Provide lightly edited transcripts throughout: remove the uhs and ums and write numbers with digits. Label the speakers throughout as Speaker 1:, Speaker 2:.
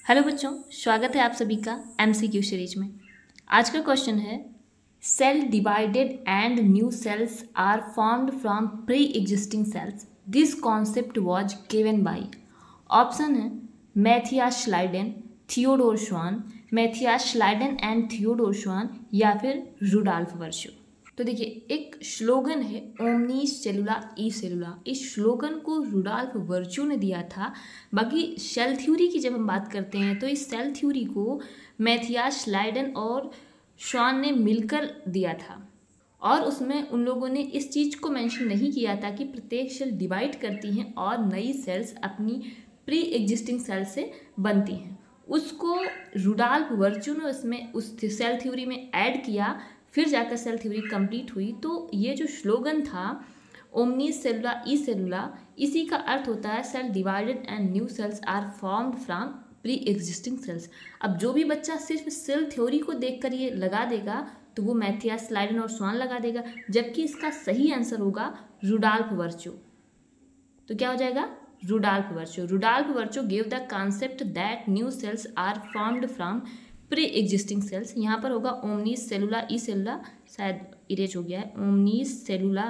Speaker 1: Hello बच्चों, स्वागत है आप सभी का एमसीक्यू सीरीज में। आज का क्वेश्चन है cell divided and new cells are formed from pre existing cells. This concept was given by. Option है Matthias Schleiden, Theodore Schwann, Matthias Schleiden and Theodore Schwann या फिर रुडॉल्फ वर्शो। तो देखिए, एक स्लोगन है ओमनी सेलुला ई सेलुला। इस स्लोगन को रुडॉल्फ वर्चू ने दिया था। बाकी सेल थ्योरी की जब हम बात करते हैं तो इस सेल थ्योरी को मैथियास श्लाइडेन और श्वान ने मिलकर दिया था और उसमें उन लोगों ने इस चीज़ को मेंशन नहीं किया था कि प्रत्येक सेल डिवाइड करती हैं और नई सेल्स अपनी प्री एग्जिस्टिंग सेल से बनती हैं। उसको रुडॉल्फ वर्चू ने उसमें उस सेल थ्योरी में ऐड किया, फिर जाकर सेल थ्योरी कंप्लीट हुई। तो ये जो स्लोगन था ओमनी सेलुला ई सेलुला, इसी का अर्थ होता है cell divided and new cells are formed from pre existing cells. अब जो भी बच्चा सिर्फ सेल थ्योरी को देखकर ये लगा देगा तो वो मैथियास श्लाइडेन और श्वान लगा देगा, जबकि इसका सही आंसर होगा रुडॉल्फ वर्चू। तो क्या हो जाएगा? Rudolf Virchow. Rudolf Virchow give the concept that new cells are formed from pre existing cells. यहाँ पर होगा ओमनीस सेलुला ई सेलुला, शायद इरेज हो गया है, ओमनीस सेलुला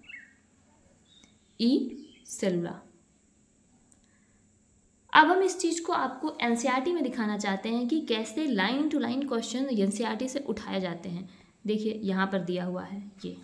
Speaker 1: ई सेलुला। अब हम इस चीज़ को आपको एनसीईआरटी में दिखाना चाहते हैं कि कैसे line to line question NCERT से उठाए जाते हैं। देखिए यहाँ पर दिया हुआ है ये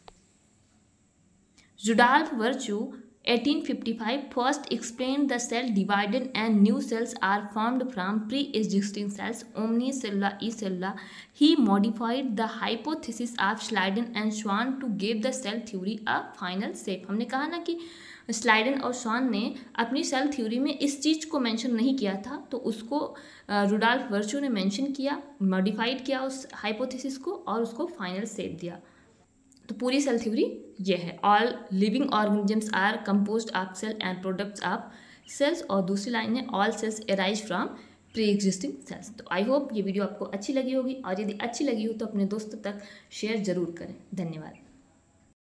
Speaker 1: Rudolf Virchow 1855 first explained the cell divided and new cells are formed from pre-existing cells omnicellular e cellula. He modified the hypothesis of Schleiden and Schwann to give the cell theory a final shape. हमने कहा ना कि स्लाइडन और Schwann ने अपनी cell theory में इस चीज़ को मेंशन नहीं किया था, तो उसको रुडॉल्फ वर्चू ने मेंशन किया, मॉडिफाइड किया उस हाइपोथेसिस को और उसको फाइनल शेप दिया। तो पूरी सेल थ्योरी ये है, all living organisms are composed of cell and products of cells. और दूसरी लाइन है all cells arise from pre existing cells. तो आई होप ये वीडियो आपको अच्छी लगी होगी और यदि अच्छी लगी हो तो अपने दोस्तों तक शेयर जरूर करें। धन्यवाद।